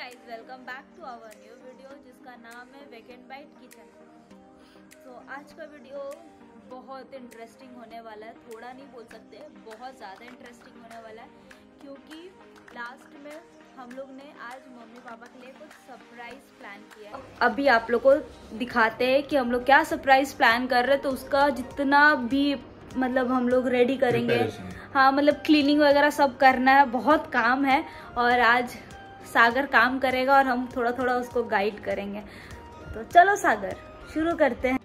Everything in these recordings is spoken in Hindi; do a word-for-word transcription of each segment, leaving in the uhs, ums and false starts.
Guys, welcome back to our new video जिसका नाम है वेकेंड बाइट किचन। तो आज का वीडियो बहुत इंटरेस्टिंग होने वाला है, थोड़ा नहीं बोल सकते, बहुत ज़्यादा इंटरेस्टिंग होने वाला है, क्योंकि लास्ट में हम लोग ने आज मम्मी पापा के लिए कुछ सरप्राइज प्लान किया है। अभी आप लोग को दिखाते हैं कि हम लोग क्या सरप्राइज प्लान कर रहे हैं। तो उसका जितना भी मतलब हम लोग रेडी करेंगे, हाँ मतलब क्लीनिंग वगैरह सब करना है, बहुत काम है। और आज सागर काम करेगा और हम थोड़ा थोड़ा उसको गाइड करेंगे। तो चलो सागर, शुरू करते हैं।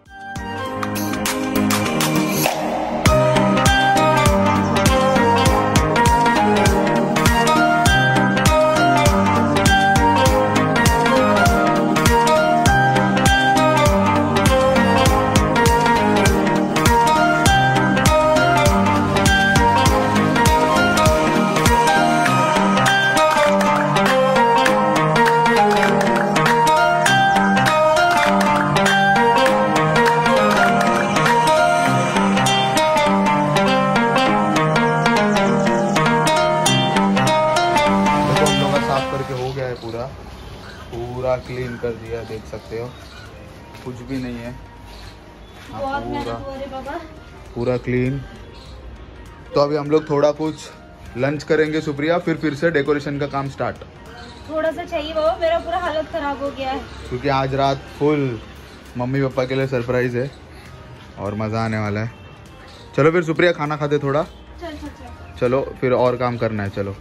पूरा पूरा क्लीन कर दिया, देख सकते हो कुछ भी नहीं है। हाँ, पूरा पूरा क्लीन। तो अभी हम लोग थोड़ा कुछ लंच करेंगे सुप्रिया, फिर फिर से डेकोरेशन का काम स्टार्ट। थोड़ा सा चाहिए बाबा, मेरा पूरा हालत खराब हो गया है क्योंकि आज रात फुल मम्मी पापा के लिए सरप्राइज है और मज़ा आने वाला है। चलो फिर सुप्रिया खाना खाते थोड़ा। चल चल चल। चलो फिर और काम करना है। चलो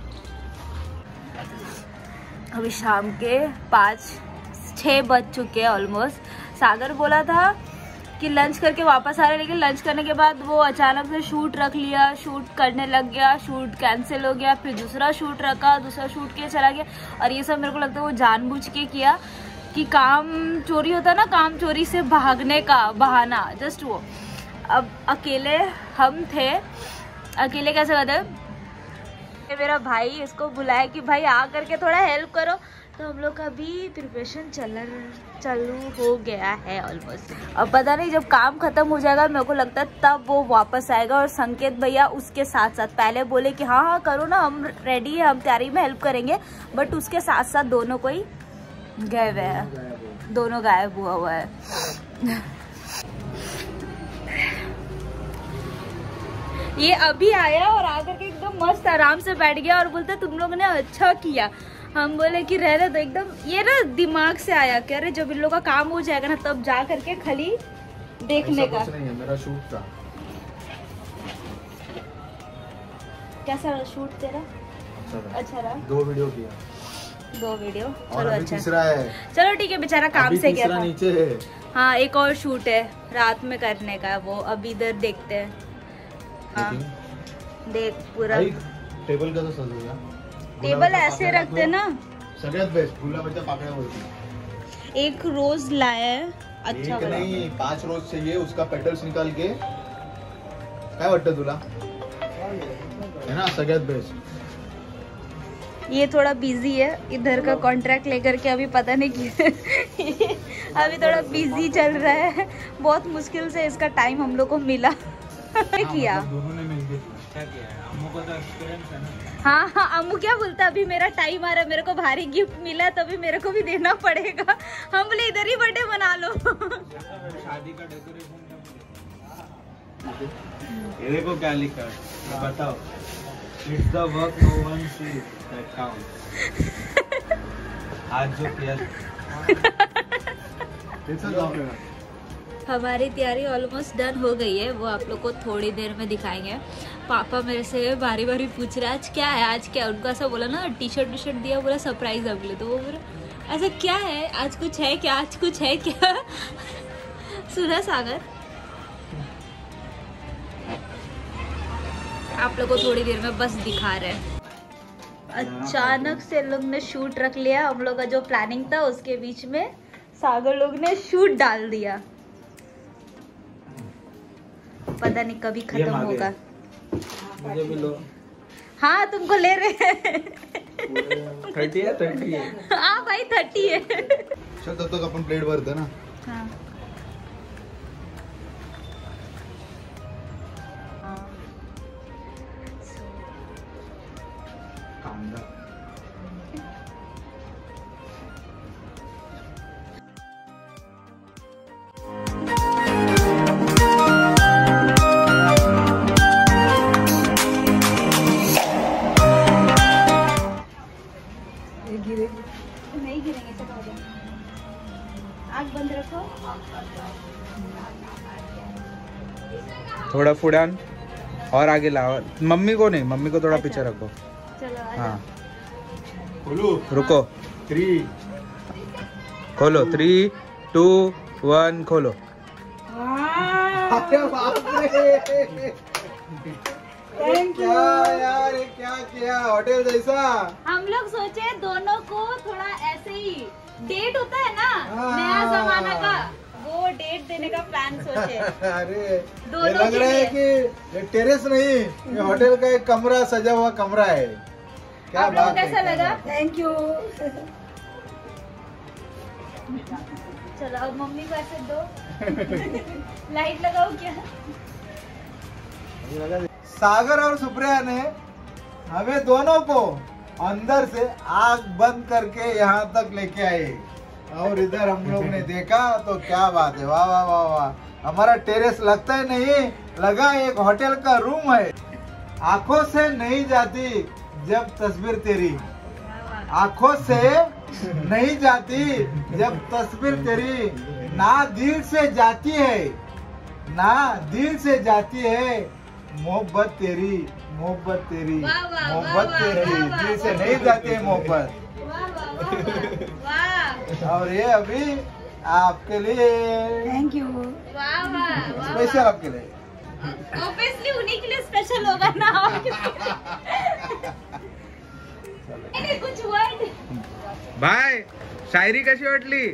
अभी शाम के पाँच छः बज चुके हैं ऑलमोस्ट। सागर बोला था कि लंच करके वापस आ रहे, लेकिन लंच करने के बाद वो अचानक से शूट रख लिया, शूट करने लग गया, शूट कैंसिल हो गया, फिर दूसरा शूट रखा, दूसरा शूट के चला गया। और ये सब मेरे को लगता है वो जानबूझ के किया, कि काम चोरी होता है ना, काम चोरी से भागने का बहाना, जस्ट वो। अब अकेले हम थे, अकेले कैसे कहते, मेरा भाई इसको बुलाया कि भाई आ करके थोड़ा हेल्प करो। तो हम लोग का भी प्रिपरेशन चल चालू हो गया है ऑलमोस्ट। अब पता नहीं जब काम खत्म हो जाएगा, मेरे को लगता है तब वो वापस आएगा। और संकेत भैया उसके साथ साथ पहले बोले कि हाँ हाँ करो ना, हम रेडी है, हम तैयारी में हेल्प करेंगे, बट उसके साथ साथ दोनों को ही गए हुए हैं, दोनों गायब हुआ हुआ है। ये अभी आया और आकर के एकदम मस्त आराम से बैठ गया और बोलता तुम लोगों ने अच्छा किया। हम बोले कि रह रहे, तो एकदम ये ना दिमाग से आया, कह रहे जब इन लोगों का काम हो जाएगा ना तब जा करके खाली देखने का। नहीं है, मेरा शूट था। कैसा शूट तेरा? अच्छा रहा। दो वीडियो किया, दो वीडियो। चलो अच्छा, तीसरा है। चलो ठीक है, बेचारा काम से गया था। नीचे है। हाँ एक और शूट है रात में करने का, वो अभी इधर देखते हैं। हाँ देख पूरा टेबल का तो सज गया। टेबल ऐसे रखते ना, सगळ्यात बेस्ट। फुला बच्चा पाकळ्या बोलते। एक रोज लाया है, अच्छा एक नहीं पांच रोज चाहिए, उसका पेटल्स निकाल के। काय वाटतं तुला? है ना सगळ्यात बेस्ट। ये थोड़ा बिजी है, इधर का कॉन्ट्रैक्ट लेकर के अभी पता नहीं क्यों अभी थोड़ा बिजी चल रहा है। बहुत मुश्किल से इसका टाइम हम लोग को मिला किया। दोनों ने मिलके क्या किया है? अम्मू का तो एक्सपीरियंस है ना। हाँ हाँ, अम्मू क्या बोलता, अभी मेरा टाइम आ रहा है, मेरे को भारी गिफ्ट मिला है, तभी मेरे को भी देना पड़ेगा। हम बोले इधर ही बर्थडे मना लो। शादी का डेकोरेशन। ये देखो क्या लिखा है, बताओ। It's the work no one sees that counts. आज जो किया हमारी तैयारी ऑलमोस्ट डन हो गई है, वो आप लोग को थोड़ी देर में दिखाएंगे। पापा मेरे से बारी बारी पूछ रहे आज क्या है, आज क्या। उनको ऐसा बोला ना, टी शर्ट टी शर्ट दिया, बोला सरप्राइज है बोले, तो वो बोला ऐसा क्या है, आज कुछ है क्या, आज कुछ है क्या। सुना सागर, आप लोग को थोड़ी देर में बस दिखा रहे हैं। अचानक से लोग ने शूट रख लिया, हम लोग का जो प्लानिंग था उसके बीच में सागर लोग ने शूट डाल दिया। पता नहीं कभी खत्म होगा। मुझे भी लो। हाँ तुमको ले रहे हैं। थर्टी है, थर्टी है। हाँ भाई थर्टी है। चल तब तक अपन प्लेट भरते ना। हाँ ये गिरे नहीं गिरेंगे, चलो आ जाओ। आँख बंद रखो। थोड़ा फुडान और आगे लाओ, मम्मी को नहीं, मम्मी को थोड़ा अच्छा। पीछे रखो। चलो हाँ खोलो, रुको, थ्री, खोलो, थ्री टू वन खोलो। अरे बाप रे, थैंक यू। क्या यार, ये क्या किया, होटल जैसा। हम लोग सोचे दोनों को थोड़ा ऐसे ही डेट होता है ना हाँ। नया जमाना का, वो डेट देने का प्लान सोचे। अरे ये दोनों लग के रहा है लिए। कि ये टेरेस नहीं, ये होटल का एक कमरा, सजा हुआ कमरा है। क्या आप लोगों को बात है, कैसा क्या लगा? बात है। Thank you. चलो अब मम्मी को ऐसे दो। लाइट लगाओ क्या? सागर और सुप्रिया ने हमें दोनों को अंदर से आग बंद करके यहाँ तक लेके आए, और इधर हम लोग ने देखा तो क्या बात है, वाह वाह वाह वाह। हमारा टेरेस लगता ही नहीं, लगा एक होटल का रूम है। आंखों से नहीं जाती जब तस्वीर तेरी, आंखों से नहीं जाती जब तस्वीर तेरी, ना दिल से जाती है, ना दिल से जाती है मोहब्बत तेरी, मोहब्बत तेरी, वाह, वाह, मोहब्बत वाह, तेरी, वाह, वाह, दिल से वाह, नहीं जाती है मोहब्बत। वाह वाह वाह वाह। और ये अभी आपके लिए, थैंक यू। वाह वाह वाह। स्पेशल आपके लिए। ऑब्वियसली उन्हीं के लिए स्पेशल होगा ना, और किसके लिए? कुछ वर्ड बाय, शायरी कशी वाटली?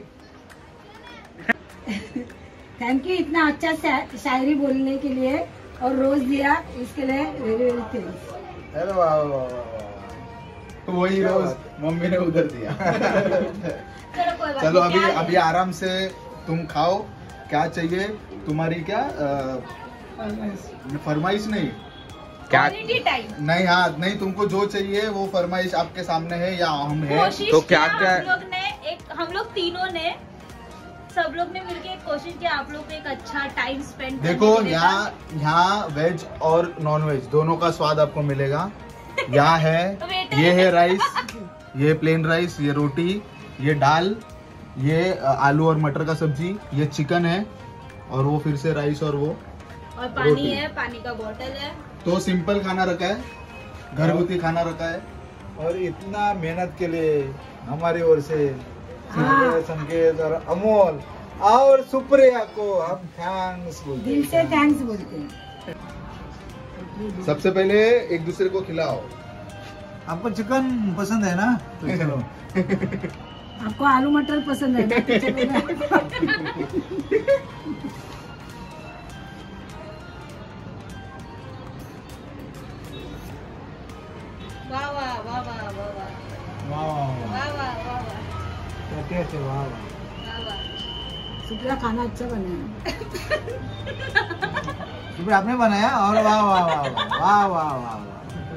थैंक यू इतना अच्छा शा- शायरी बोलने के लिए और रोज दिया, इसके लिए वेरी वेरी थैंक्स। अरे वाह वाह वाह वाह। वही रोज मम्मी ने उधर दिया। चलो कोई बात चलो नहीं, अभी क्या है? अभी आराम से तुम खाओ, क्या चाहिए तुम्हारी, क्या अ, फरमाइश नहीं, क्या? Quality time. नहीं हाँ नहीं, तुमको जो चाहिए वो फरमाइश आपके सामने है या हम है। कोशिश तो किया क्या- क्या- हम लोग ने, एक हम लोग तीनों ने, सब लोग ने मिलके एक कोशिश किया आप लोग को एक अच्छा टाइम स्पेंड देखो यहाँ यहाँ वेज और नॉन वेज दोनों का स्वाद आपको मिलेगा। यहाँ है, Waiter। ये है राइस, ये प्लेन राइस, ये रोटी, ये दाल, ये अ, आलू और मटर का सब्जी, ये चिकन है, और वो फिर से राइस और वो। और पानी रोटी। है, पानी का बोतल है। तो सिंपल खाना रखा है, घरगुती खाना रखा है। और इतना मेहनत के लिए हमारी ओर से हाँ। संकेत और अमोल और सुप्रिया को हम थैंक्स बोलते दिल से हैं। थैंक्स बोलते हैं। सबसे पहले एक दूसरे को खिलाओ। आपको चिकन पसंद है ना, तो चलो। आपको आलू मटर पसंद है ना, तो चलो ना। वाह वाह वाह वाह वाह वाह वाह वाह वाह वाह वाह वाह क्या टेस्ट है, वाह वाह। वाह वाह। सुप्रिया खाना अच्छा बनाया। सुप्रिया आपने बनाया, और वाह वाह वाह वाह वाह वाह वाह।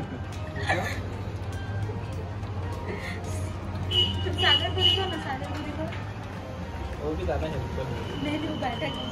सागर को देखो ना, सागर को देखो। वो भी दादा है। नहीं नहीं, वो बैठा है।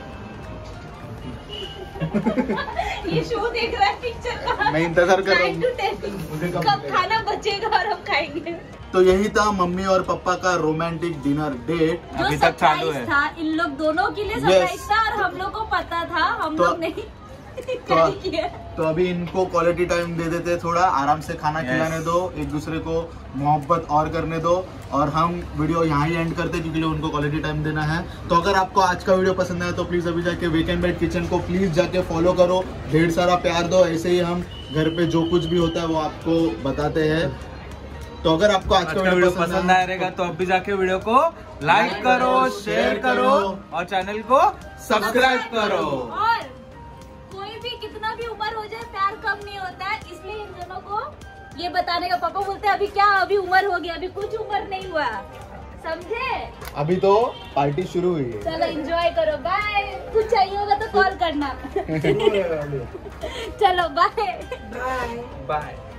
ये शो देख रहा है पिक्चर का। मैं इंतजार कर रहा Nine to ten। हूँ, मुझे कब कब मिलेगा? खाना बचेगा और हम खाएंगे। तो यही था मम्मी और पापा का रोमांटिक डिनर डेट। जो अभी तक चालू surprise है। था इन लोग दोनों के लिए Yes। सरप्राइज था, और हम लोग को पता था, हम तो- लोग नहीं ट्राई किया। तो अभी इनको क्वालिटी टाइम दे देते, थोड़ा आराम से खाना Yes। खिलाने दो, एक दूसरे को मोहब्बत और करने दो, और हम वीडियो यहाँ ही एंड करते हैं क्योंकि उनको क्वालिटी टाइम देना है। तो अगर आपको आज का वीडियो पसंद आया तो प्लीज अभी जाके वीकेंड बेड किचन को प्लीज जाके फॉलो करो, ढेर सारा प्यार दो। ऐसे ही हम घर पे जो कुछ भी होता है वो आपको बताते हैं। तो अगर आपको आज आज का का वीडियो पसंद पसंद आया रहेगा तो अभी जाके वीडियो को लाइक करो, शेयर करो और चैनल को सब्सक्राइब करो। और कोई भी कितना भी उम्र हो जाए प्यार कम नहीं होता है, इसलिए इन दोनों को ये बताने का, पापा बोलते हैं अभी क्या, अभी उम्र हो गया, अभी कुछ उम्र नहीं हुआ, समझे? अभी तो पार्टी शुरू हुई है। चलो एंजॉय करो, बाय। कुछ चाहिए होगा तो कॉल करना। चलो बाय। बाय। बाय।